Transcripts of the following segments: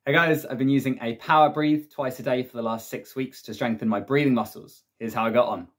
Hey guys, I've been using a Powerbreathe twice a day for the last 6 weeks to strengthen my breathing muscles. Here's how I got on.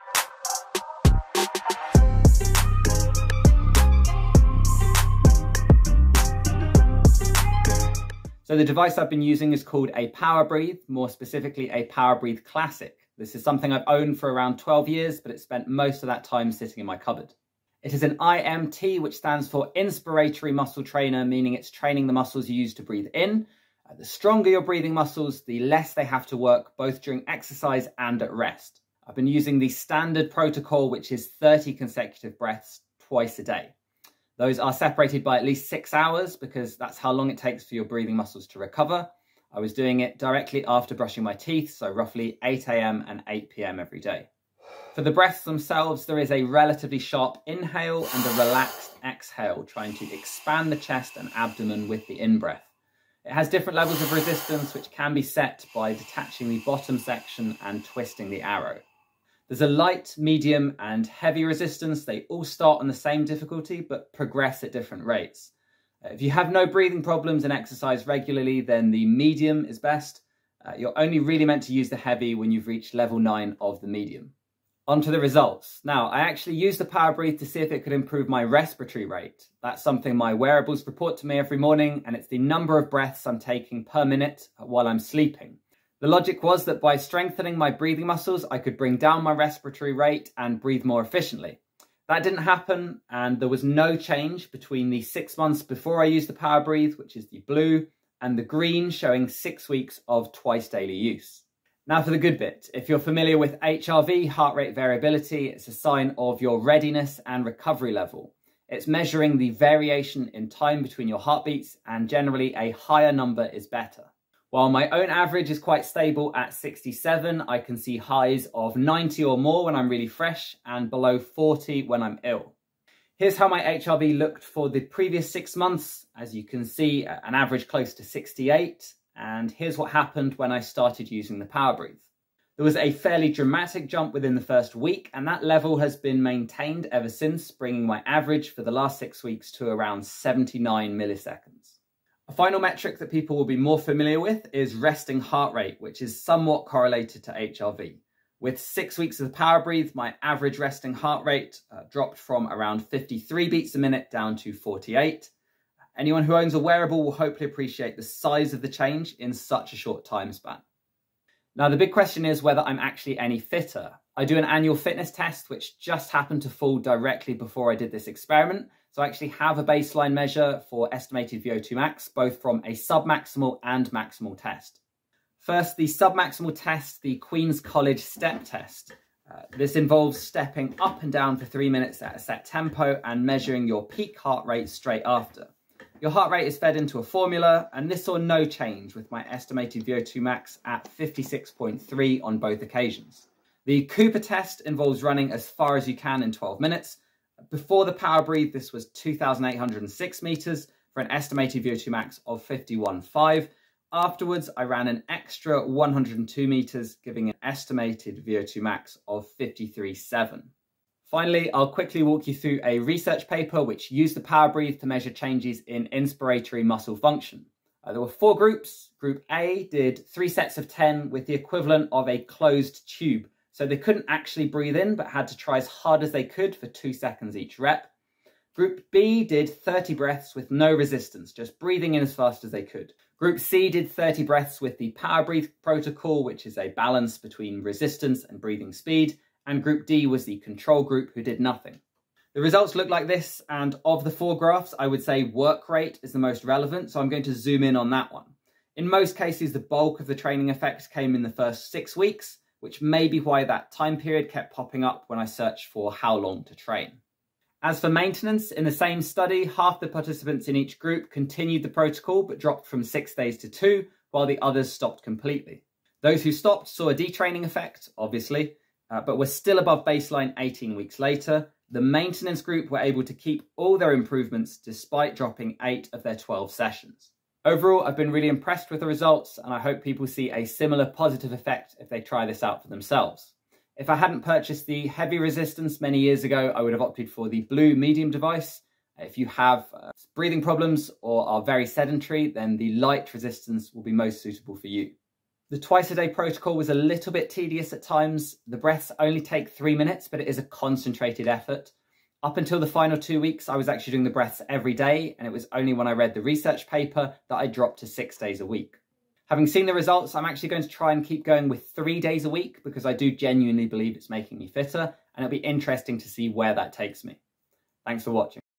So the device I've been using is called a Powerbreathe, more specifically a Powerbreathe Classic. This is something I've owned for around 12 years, but it spent most of that time sitting in my cupboard. It is an IMT, which stands for Inspiratory Muscle Trainer, meaning it's training the muscles you use to breathe in. The stronger your breathing muscles, the less they have to work, both during exercise and at rest. I've been using the standard protocol, which is 30 consecutive breaths twice a day. Those are separated by at least 6 hours because that's how long it takes for your breathing muscles to recover. I was doing it directly after brushing my teeth, so roughly 8 AM and 8 PM every day. For the breaths themselves, there is a relatively sharp inhale and a relaxed exhale, trying to expand the chest and abdomen with the in-breath. It has different levels of resistance, which can be set by detaching the bottom section and twisting the arrow. There's a light, medium, and heavy resistance. They all start on the same difficulty, but progress at different rates. If you have no breathing problems and exercise regularly, then the medium is best. You're only really meant to use the heavy when you've reached level 9 of the medium. On to the results. Now, I actually used the Powerbreathe to see if it could improve my respiratory rate. That's something my wearables report to me every morning, and it's the number of breaths I'm taking per minute while I'm sleeping. The logic was that by strengthening my breathing muscles, I could bring down my respiratory rate and breathe more efficiently. That didn't happen, and there was no change between the 6 months before I used the Powerbreathe, which is the blue, and the green showing 6 weeks of twice daily use. Now for the good bit. If you're familiar with HRV, heart rate variability, it's a sign of your readiness and recovery level. It's measuring the variation in time between your heartbeats, and generally a higher number is better. While my own average is quite stable at 67, I can see highs of 90 or more when I'm really fresh and below 40 when I'm ill. Here's how my HRV looked for the previous 6 months. As you can see, an average close to 68. And here's what happened when I started using the Powerbreathe. There was a fairly dramatic jump within the first week, and that level has been maintained ever since, bringing my average for the last 6 weeks to around 79 milliseconds. A final metric that people will be more familiar with is resting heart rate, which is somewhat correlated to HRV. With 6 weeks of the Powerbreathe, my average resting heart rate dropped from around 53 beats a minute down to 48. Anyone who owns a wearable will hopefully appreciate the size of the change in such a short time span. Now, the big question is whether I'm actually any fitter. I do an annual fitness test, which just happened to fall directly before I did this experiment. So I actually have a baseline measure for estimated VO2 max, both from a submaximal and maximal test. First, the submaximal test, the Queen's College step test. This involves stepping up and down for 3 minutes at a set tempo and measuring your peak heart rate straight after. Your heart rate is fed into a formula, and this saw no change with my estimated VO2 max at 56.3 on both occasions. The Cooper test involves running as far as you can in 12 minutes. Before the Powerbreathe, this was 2,806 meters for an estimated VO2 max of 51.5. Afterwards, I ran an extra 102 meters, giving an estimated VO2 max of 53.7. Finally, I'll quickly walk you through a research paper which used the Powerbreathe to measure changes in inspiratory muscle function. There were 4 groups. Group A did 3 sets of 10 with the equivalent of a closed tube. So they couldn't actually breathe in, but had to try as hard as they could for 2 seconds each rep. Group B did 30 breaths with no resistance, just breathing in as fast as they could. Group C did 30 breaths with the Powerbreathe protocol, which is a balance between resistance and breathing speed. And Group D was the control group who did nothing. The results look like this, and of the 4 graphs, I would say work rate is the most relevant, so I'm going to zoom in on that one. In most cases, the bulk of the training effects came in the first 6 weeks, which may be why that time period kept popping up when I searched for how long to train. As for maintenance, in the same study, half the participants in each group continued the protocol but dropped from 6 days to 2, while the others stopped completely. Those who stopped saw a detraining effect, obviously, but were still above baseline 18 weeks later. The maintenance group were able to keep all their improvements despite dropping 8 of their 12 sessions. Overall, I've been really impressed with the results, and I hope people see a similar positive effect if they try this out for themselves. If I hadn't purchased the heavy resistance many years ago, I would have opted for the blue medium device. If you have breathing problems or are very sedentary, then the light resistance will be most suitable for you. The twice-a-day protocol was a little bit tedious at times. The breaths only take 3 minutes, but it is a concentrated effort. Up until the final 2 weeks, I was actually doing the breaths every day, and it was only when I read the research paper that I dropped to 6 days a week. Having seen the results, I'm actually going to try and keep going with 3 days a week because I do genuinely believe it's making me fitter, and it'll be interesting to see where that takes me. Thanks for watching.